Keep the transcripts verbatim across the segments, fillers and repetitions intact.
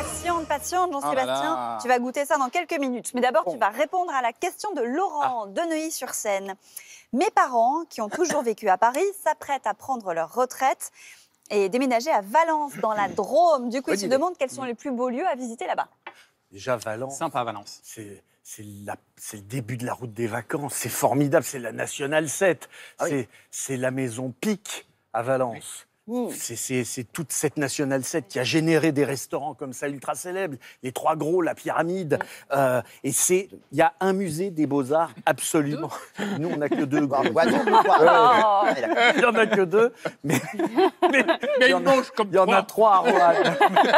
patiente, patiente, Jean-Sébastien. Oh là là. Tu vas goûter ça dans quelques minutes. Mais d'abord, Bon. tu vas répondre à la question de Laurent de Neuilly-sur-Seine. Mes parents, qui ont toujours vécu à Paris, s'apprêtent à prendre leur retraite et déménager à Valence, dans la Drôme. Du coup, ils se demandent quels sont les plus beaux lieux à visiter là-bas. Déjà, Valence. Sympa, Valence. C'est c'est la- c'est le début de la route des vacances. C'est formidable. C'est la Nationale sept. Ah oui. C'est c'est la maison Pic à Valence. C'est- C'est c'est toute cette Nationale sept qui a généré des restaurants comme ça ultra célèbres, les Trois Gros, la Pyramide. Euh, et c'est, il y a un musée des Beaux-Arts absolument. Nous, on n'a que deux. gros. Guadeloupe ou quoi? Oh. Ah, d'accord. Il n'y en a que deux, mais, mais Mais il y en a, mange comme il y en a trois à Roanne.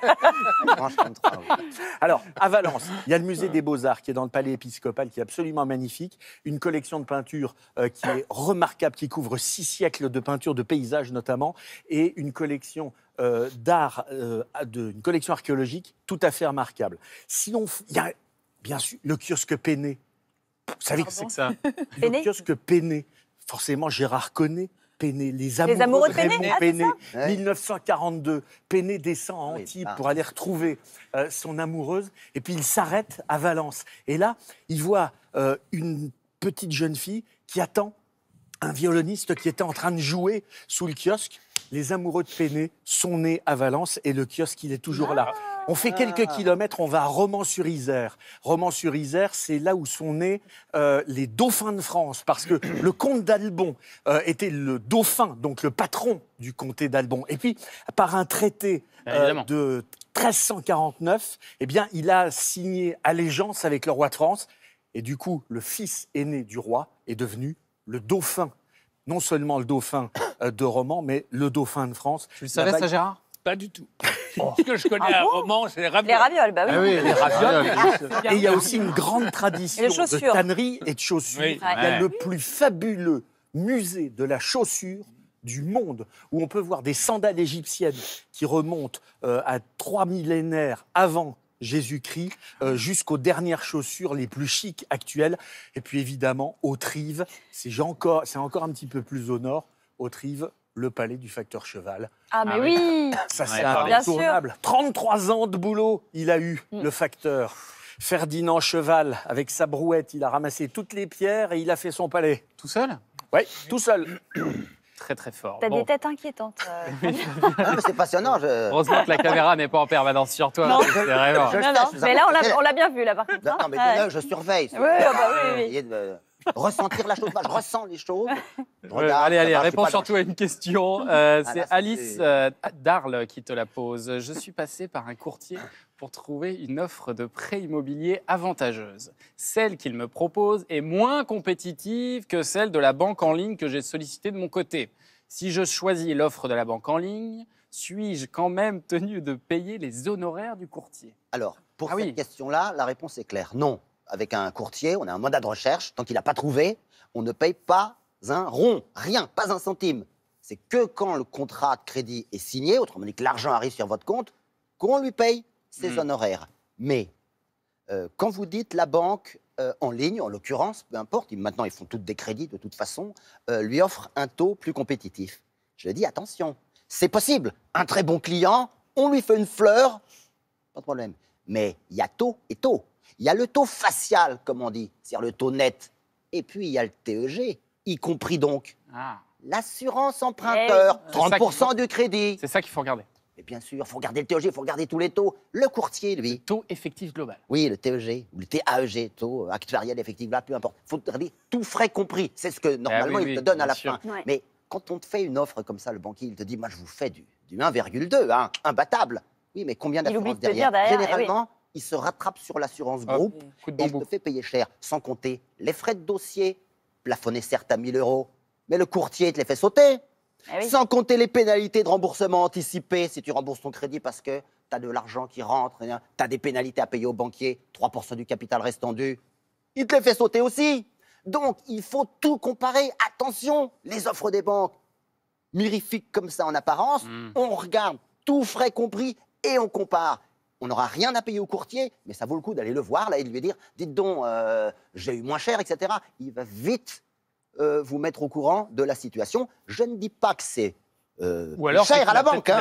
Mange comme trois, oui. Alors, à Valence, il y a le musée des Beaux-Arts qui est dans le palais épiscopal, qui est absolument magnifique. Une collection de peintures euh, qui est remarquable, qui couvre six siècles de peintures, de paysages notamment, et une collection euh, d'art, euh, de- une collection archéologique tout à fait remarquable. Sinon, il y a bien sûr le kiosque Péné. Vous savez que c'est C'est ça. le Péné kiosque Péné. Forcément, Gérard connaît Péné, les amoureux, amoureux de Péné, Raymond ah, c'est Péné. ça Ouais. mille neuf cent quarante-deux, Péné descend à Oui, Antibes ah. pour aller retrouver euh, son amoureuse, et puis il s'arrête à Valence. Et là, il voit euh, une petite jeune fille qui attend un violoniste qui était en train de jouer sous le kiosque. Les amoureux de Péné sont nés à Valence et le kiosque, il est toujours là. On fait quelques kilomètres, on va à Romans-sur-Isère. Romans-sur-Isère, c'est là où sont nés euh, les dauphins de France, parce que le comte d'Albon euh, était le dauphin, donc le patron du comté d'Albon. Et puis, par un traité euh, Évidemment. de treize cent quarante-neuf, eh bien, il a signé allégeance avec le roi de France. Et du coup, le fils aîné du roi est devenu le dauphin. Non seulement le dauphin euh, de Romans, mais le dauphin de France. Tu le savais, Là-bas, ça, Gérard? Pas du tout. Ce que je connais Ah à bon roman, c'est les Les ravioles. ravioles, bah oui. Ah oui, les ravioles. Et il y a aussi une grande tradition Et les de chaussures. tannerie et de chaussures. Oui. Il y a Ouais. le plus fabuleux musée de la chaussure du monde, où on peut voir des sandales égyptiennes qui remontent euh, à trois millénaires avant Jésus-Christ, euh, jusqu'aux dernières chaussures les plus chics actuelles. Et puis évidemment, Autrive, c'est j'ai encore, c'est encore un petit peu plus au nord. Autrive, le palais du facteur cheval. Ah, mais Ah oui. Ça, c'est Ouais, bien incontournable. trente-trois ans de boulot, il a eu, le facteur. Ferdinand Cheval, avec sa brouette, il a ramassé toutes les pierres et il a fait son palais. Tout seul? Oui, tout seul. Très, très fort. T'as Bon. des têtes inquiétantes. euh. Ah, mais c'est passionnant. Je... Heureusement que la caméra n'est pas en permanence sur toi. Non. C'est vraiment... Je- Non, non, je vous mais là, on l'a- apporte- on l'a bien vu, là, par contre. Non, hein. non, mais Ouais. de l'œil, je surveille. Oui, ah bah oui, oui. Essayez de euh, ressentir la chose. Moi, je ressens les choses. Je Ouais, regarde, allez, ça allez, va, je suis réponds pas surtout dans- à une question. Euh, Ah, c'est là, c'est- Alice euh, d'Arles qui te la pose. Je suis passé par un courtier pour trouver une offre de prêt immobilier avantageuse. Celle qu'il me propose est moins compétitive que celle de la banque en ligne que j'ai sollicitée de mon côté. Si je choisis l'offre de la banque en ligne, suis-je quand même tenu de payer les honoraires du courtier? Alors, pour Ah cette oui. question-là, la réponse est claire. Non. Avec un courtier, on a un mandat de recherche. Tant qu'il n'a pas trouvé, on ne paye pas un rond, rien, pas un centime. C'est que quand le contrat de crédit est signé, autrement dit que l'argent arrive sur votre compte, qu'on lui paye ses Mm. honoraires. Mais euh, quand vous dites la banque euh, en ligne, en l'occurrence, peu importe, ils- maintenant ils font toutes des crédits de toute façon, euh, lui offre un taux plus compétitif. Je dis attention, c'est possible. Un très bon client, on lui fait une fleur, pas de problème. Mais il y a taux et taux. Il y a le taux facial, comme on dit, c'est-à-dire le taux net. Et puis il y a le T E G, y compris donc Ah, l'assurance emprunteur, Eh oui. trente pour cent C'est ça du crédit. c'est ça qu'il faut regarder. Et bien sûr, il faut regarder le T E G, il faut regarder tous les taux. Le courtier, lui, Taux effectif global. oui, le T E G, ou le T A E G, taux actuariel effectif, là, peu importe. Il faut regarder tout frais compris. C'est ce que normalement Ah oui, il te oui, donne à bien la sûr. fin. Ouais. Mais quand on te fait une offre comme ça, le banquier, il te dit, moi, je vous fais du, du un virgule deux, hein, imbattable. Oui, mais combien Il oublie d'assurance de te derrière, dire derrière, eh oui. Généralement, il se rattrape sur l'assurance Hop, groupe coup de et il bambou. te fait payer cher, sans compter les frais de dossier, plafonnés certes à mille euros, mais le courtier, il te les fait sauter. Eh oui. Sans compter les pénalités de remboursement anticipé si tu rembourses ton crédit parce que tu as de l'argent qui rentre, tu as des pénalités à payer au banquier, trois pour cent du capital restant dû. Il te les fait sauter aussi. Donc, il faut tout comparer. Attention, les offres des banques, mirifiques comme ça en apparence, Mm. on regarde, tout frais compris, et on compare. On n'aura rien à payer au courtier, mais ça vaut le coup d'aller le voir là, et de lui dire, dites donc, euh, j'ai eu moins cher, et cetera. Il va vite euh, vous mettre au courant de la situation. Je ne dis pas que c'est euh, Ou alors, c'est cher qu'il à la a peut-être- banque. il a Hein. peut-être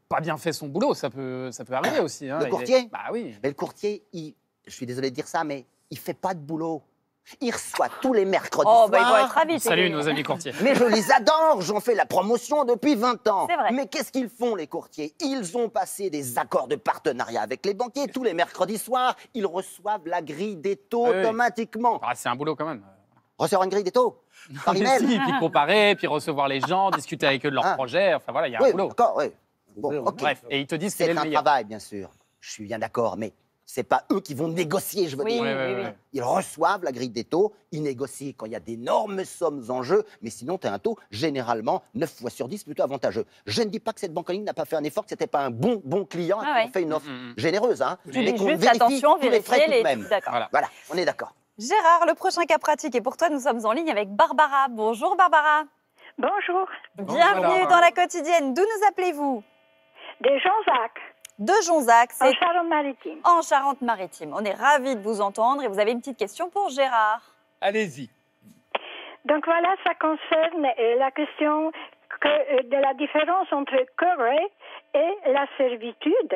pas bien fait son boulot, ça peut, ça peut arriver aussi. Hein. Le Il courtier est- Bah oui. Mais le courtier, il, je suis désolé de dire ça, mais il fait pas de boulot. Il reçoit tous les mercredis Oh, bah, il doit soirs. être ravi. Salut Thierry. nos amis courtiers. Mais je les adore, j'en fais la promotion depuis vingt ans. C'est vrai. Mais qu'est-ce qu'ils font, les courtiers? Ils ont passé des accords de partenariat avec les banquiers. Tous les mercredis soirs, ils reçoivent la grille des taux Oui, oui. automatiquement. Ah, c'est un boulot quand même. Recevoir une grille des taux par Mais email. si, puis comparer, puis recevoir les gens, discuter avec eux de leurs Ah. projets. Enfin voilà, il y a un Oui, boulot. d'accord, oui. Bon, ok. Bref, et ils te disent quel est C'est le un meilleur. travail, bien sûr. Je suis bien d'accord, mais c'est pas eux qui vont négocier, je veux Oui, dire. Ouais, ouais, oui, ouais. oui. Ils reçoivent la grille des taux, ils négocient quand il y a d'énormes sommes en jeu, mais sinon, tu as un taux généralement neuf fois sur dix plutôt avantageux. Je ne dis pas que cette banque en ligne n'a pas fait un effort, que ce n'était pas un bon, bon client Ah qui ouais. a fait une offre Mm, mm, mm. généreuse. Hein, Tu mais dis qu'on juste vérifie attention, tous les frais vérifier tout les. de même. D'accord. Voilà. Voilà, on est d'accord. Gérard, le prochain cas pratique. Et pour toi, nous sommes en ligne avec Barbara. Bonjour Barbara. Bonjour, Bienvenue Barbara. dans la quotidienne. D'où nous appelez-vous? de Jean-Jacques, De Jonzac, en c'est Charente-Maritime. en Charente-Maritime. On est ravis de vous entendre et vous avez une petite question pour Gérard. Allez-y. Donc voilà, ça concerne euh, la question que, euh, de la différence entre curé et la servitude.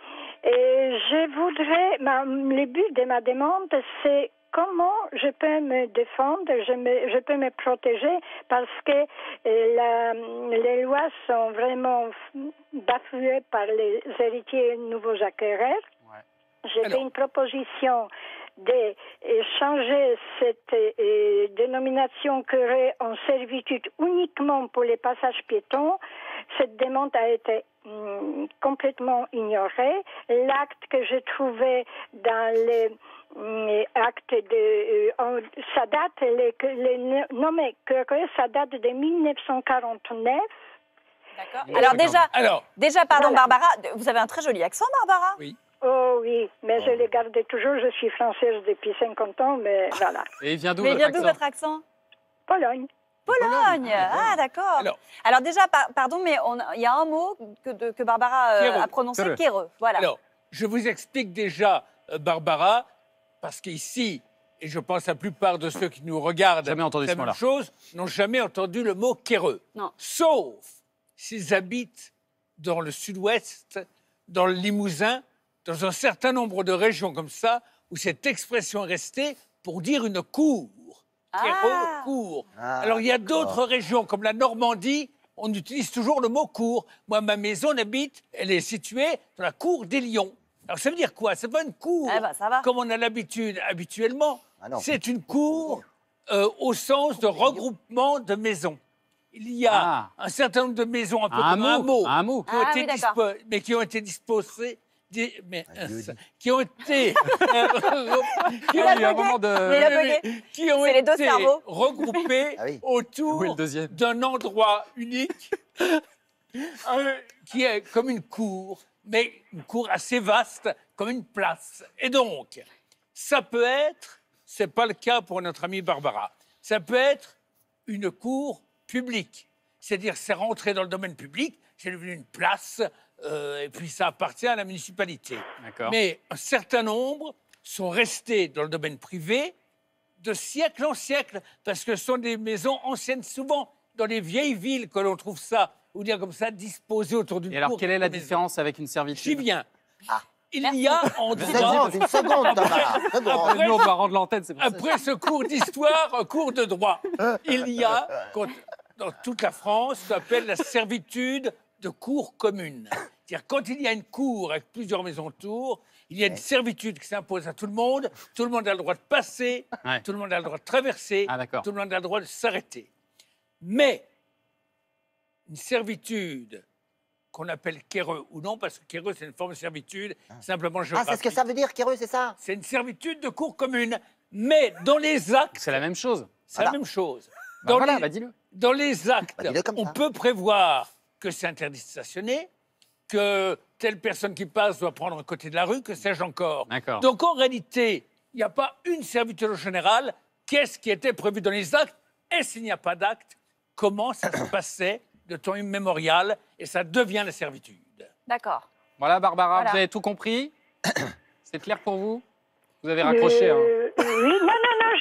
Et je voudrais, ma- le but de ma demande, c'est comment je peux me défendre, je, me- je peux me protéger, parce que euh, la- les lois sont vraiment bafouées par les héritiers nouveaux acquéreurs. Ouais. J'ai Alors. fait une proposition de euh, changer cette euh, dénomination curé en servitude uniquement pour les passages piétons. Cette demande a été hum, complètement ignorée. L'acte que j'ai trouvé dans les hum, actes de... euh, en- ça date, les, les nommés curé, ça date de mille neuf cent quarante-neuf. D'accord. Oui, Alors d'accord. déjà, Alors, déjà, pardon Voilà. Barbara, vous avez un très joli accent, Barbara. oui. Oh oui, mais je les gardais toujours. Je suis française depuis cinquante ans, mais voilà. Et il vient d'où Mais votre vient d'où accent votre accent? Pologne. Pologne. Ah, d'accord. Alors, Alors déjà, par- pardon, mais on a- il y a un mot que, de- que Barbara euh, Kéreux. a prononcé, Kéreux. kéreux. Voilà. alors, je vous explique déjà, euh, Barbara, parce qu'ici, et je pense la plupart de ceux qui nous regardent, Jamais entendu la ce même mot-là. chose, n'ont jamais entendu le mot kéreux. Non. Sauf s'ils habitent dans le sud-ouest, dans le Limousin, dans un certain nombre de régions comme ça, où cette expression est restée pour dire une cour. Kéreux, Ah. cour. Ah, Alors, il y a d'accord. d'autres régions, comme la Normandie, on utilise toujours le mot cour. Moi, ma maison habite, elle est située dans la cour des Lions. Alors, ça veut dire quoi? C'est pas une cour, Eh ben, ça va. comme on a l'habitude habituellement. Ah non. C'est une cour euh, au sens de regroupement de maisons. Il y a Ah. un certain nombre de maisons, un peu Un comme un hameau. mot, Un hameau. qui ont Ah été oui, d'accord. dispo- mais qui ont été disposées, di- mais, Ah, je le dis. qui ont été, qui Il a Il y a un bugué. moment de. Il a bugué. qui ont C'est les deux été cerveaux. regroupés Ah oui. Où est autour le deuxième? d'un endroit unique, euh, qui est comme une cour, mais une cour assez vaste, comme une place. Et donc, ça peut être, c'est pas le cas pour notre amie Barbara, ça peut être une cour publique. C'est-à-dire, c'est rentré dans le domaine public, c'est devenu une place, euh, et puis ça appartient à la municipalité. D'accord. Mais un certain nombre sont restés dans le domaine privé de siècle en siècle, parce que ce sont des maisons anciennes, souvent dans les vieilles villes que l'on trouve ça, ou dire comme ça, disposées autour d'une Et alors, cour quelle est la de maison. différence avec une J'y servitude? viens. Ah. Il Merci. y a en Une droit, seconde, une seconde, Thomas. Seconde. Après- Nous, on va rendre l'antenne, c'est pour ça. après ce cours d'histoire, un cours de droit, il y a, quand- dans toute la France, ce qu'on appelle la servitude de cour commune. C'est-à-dire, quand il y a une cour avec plusieurs maisons autour, il y a une servitude qui s'impose à tout le monde. Tout le monde a le droit de passer, Ouais. tout le monde a le droit de traverser, Ah, d'accord. tout le monde a le droit de s'arrêter. Mais une servitude qu'on appelle kéreux ou non, parce que kéreux, c'est une forme de servitude simplement Ah, géographique. c'est ce que ça veut dire, Kéreux, c'est ça? C'est une servitude de cour commune. Mais dans les actes, C'est la même chose. c'est la Voilà. même chose. Bah Dans voilà, les- bah dis-le. dans les actes, Bah, dis-le comme on ça. peut prévoir que c'est interdit de stationner, que telle personne qui passe doit prendre un côté de la rue, que sais-je encore. D'accord. Donc en réalité, il n'y a pas une servitude générale. Qu'est-ce qui était prévu dans les actes? Et s'il n'y a pas d'acte, comment ça se passait de temps immémorial? Et ça devient la servitude. D'accord. Voilà, Barbara, Voilà. vous avez tout compris? C'est clair pour vous? Vous avez raccroché, hein. Euh, Oui, non, non, non, je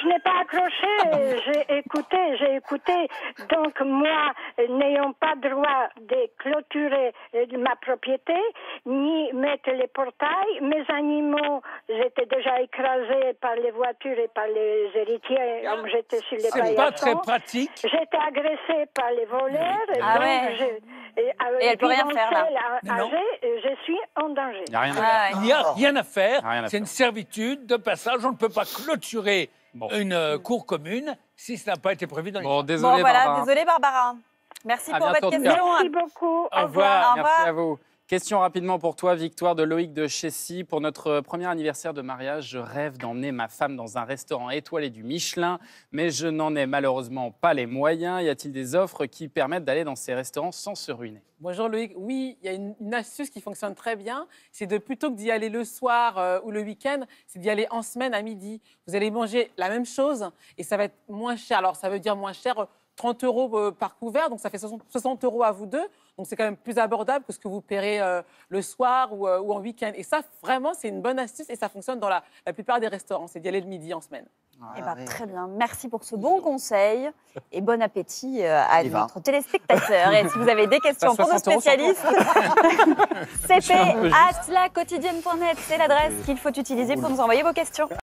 n'ai pas accroché, j'ai écouté, j'ai écouté. Donc moi, n'ayant pas droit de clôturer ma propriété, ni mettre les portails, mes animaux, j'étais déjà écrasée par les voitures et par les héritiers, comme j'étais sur les C'est pas très paillassons. pratique. J'étais agressée par les voleurs. Ah donc ouais. je- et, Et elle peut rien faire, là. Mais non. Âgée, je suis en danger. Il n'y a rien à Ah, faire. ouais. Il n'y a rien à faire. Rien à C'est faire. une servitude de passage. On ne peut pas clôturer Bon. une euh, cour commune si ça n'a pas été prévu dans les Bon, Bon, désolé, voilà, Barbara. désolée Barbara. Merci À pour bientôt, votre en tout cas. question. Merci beaucoup. Au revoir. Au Merci revoir. à vous. Question rapidement pour toi, Victoire de Loïc de Chessy. Pour notre premier anniversaire de mariage, je rêve d'emmener ma femme dans un restaurant étoilé du Michelin, mais je n'en ai malheureusement pas les moyens. Y a-t-il des offres qui permettent d'aller dans ces restaurants sans se ruiner? Bonjour Loïc. Oui, il y a une, une astuce qui fonctionne très bien. C'est de plutôt que d'y aller le soir euh, ou le week-end, c'est d'y aller en semaine à midi. Vous allez manger la même chose et ça va être moins cher. Alors ça veut dire moins cher, euh, trente euros euh, par couvert, donc ça fait soixante soixante euros à vous deux. Donc c'est quand même plus abordable que ce que vous paierez euh, le soir ou, euh, ou en week-end. Et ça, vraiment, c'est une bonne astuce et ça fonctionne dans la, la plupart des restaurants. C'est d'y aller le midi en semaine. Eh ben, très bien. Merci pour ce bon conseil et bon appétit euh, à On y va. notre téléspectateur. Et si vous avez des questions pour nos soixante euros, spécialistes, c p arobase la quotidienne point net, c'est l'adresse qu'il faut utiliser pour nous envoyer vos questions.